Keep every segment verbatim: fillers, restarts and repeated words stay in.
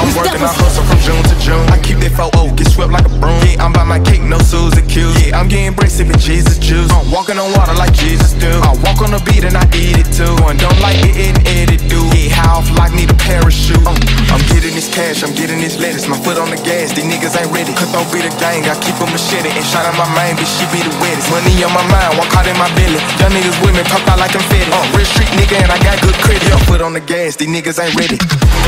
I'm working, I hustle from June to June. I keep that four oh, get swept like a broom. Yeah, I'm by my cake, no Susie Q. Yeah, I'm getting bread, sipping Jesus juice. I'm walking on water like Jesus do. I walk on the beat and I eat it too. And don't like it, it, it, it do. Yeah, how off like need a parachute. I'm, I'm getting this cash, I'm getting this lettuce. My foot on the gas, these niggas ain't ready. Cutthroat be the gang, I keep a machete. And shot at my main, bitch, she be the wettest. Money on my mind, walk out in my belly. Young niggas with me, pop out like confetti. Uh, real street nigga and I got good credit. My foot on the gas, these niggas ain't ready.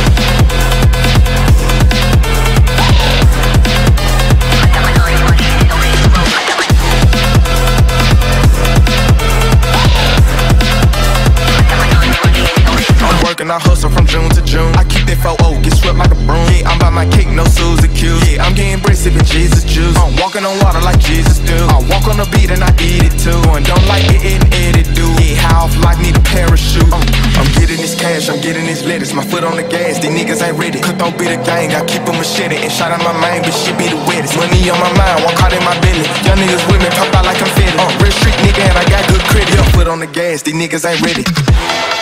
I hustle from June to June. I keep that four oh, get swept like a broom. Yeah, I'm by my cake, no Susie Q. Yeah, I'm getting bread, sipping Jesus juice. I'm walking on water like Jesus do. I walk on the beat and I eat it too. And don't like it, it, it, it do. Yeah, how off like need a parachute. I'm, I'm getting this cash, I'm getting this lettuce. My foot on the gas, these niggas ain't ready. Cutthroat be the gang, I keep a machete. And shot at my main, bitch, she be the wettest. Money on my mind, walk out in my belly. Young niggas with me, pop out like confetti. Uh, real street nigga and I got good credit. Your foot on the gas, these niggas ain't ready.